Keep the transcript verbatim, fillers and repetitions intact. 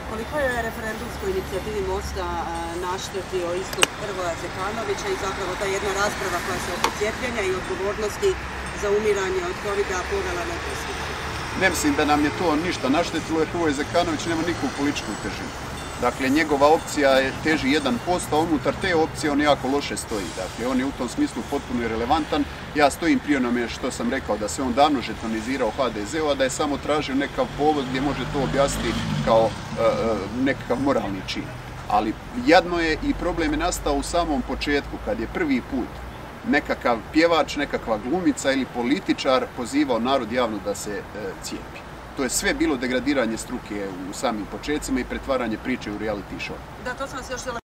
Koliko je referendumskoj inicijativi Mosta naštetio istup Hrvoja Zekanovića i zapravo ta jedna rasprava koja se oko cijepljenja i odgovornosti za umiranje od kovida povela na posljedku? Ne mislim da nam je to ništa naštetilo jer Hrvoje Zekanović nema nikakvu političku težinu. Dakle, njegova opcija je teži jedan posto, a unutar te opcije on jako loše stoji. Dakle, on je u tom smislu potpuno irelevantan. Ja stojim pri onome što sam rekao da se on davno žetonizirao ha de ze u, a da je samo tražio nekakav povod gdje može to objasniti kao e, nekakav moralni čin. Ali jadno je i problem je nastao u samom početku, kad je prvi put nekakav pjevač, nekakva glumica ili političar pozivao narod javno da se e, cijepi. To je sve bilo degradiranje struke u samim početcima i pretvaranje priče u reality show. Da, to sam vas još